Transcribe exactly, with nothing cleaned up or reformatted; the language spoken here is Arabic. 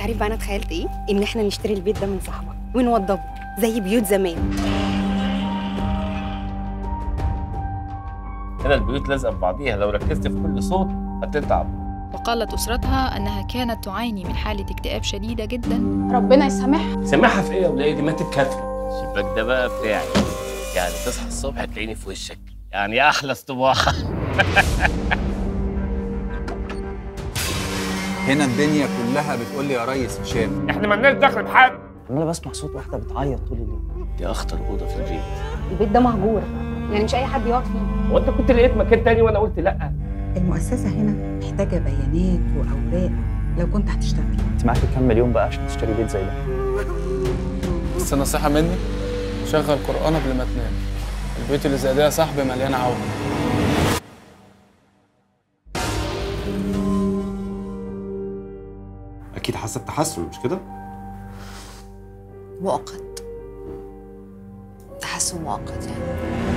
عارف بقى انا اتخيلت ايه؟ ان احنا نشتري البيت ده من صاحبك ونوضبه زي بيوت زمان. هنا البيوت لازقه في بعضيها، لو ركزت في كل صوت هتتعب. وقالت أسرتها أنها كانت تعاني من حالة اكتئاب شديدة جدا. ربنا يسامحها. يسامحها في ايه يا ولادي؟ ما تتكافئ. الشباك ده بقى بتاعي، يعني تصحى الصبح تلاقيني في وشك، يعني احلى استباحه. هنا الدنيا كلها بتقول لي يا ريس هشام. احنا مالناش دخل بحد. انا بسمع صوت واحده بتعيط طول الليل. دي اخطر اوضه في البيت. البيت ده مهجور، يعني مش اي حد يقعد فيه. هو انت كنت لقيت مكان تاني وانا قلت لا؟ المؤسسة هنا محتاجة بيانات وأوراق لو كنت هتشتغل. انت معاكي كام مليون بقى عشان تشتري بيت زي ده؟ بس نصيحة مني، شغل قرآن قبل ما تنام. البيوت اللي زي ده يا صاحبي مليانة عوق. أكيد حاسة بتحسن مش كده؟ مؤقت، تحسن مؤقت يعني.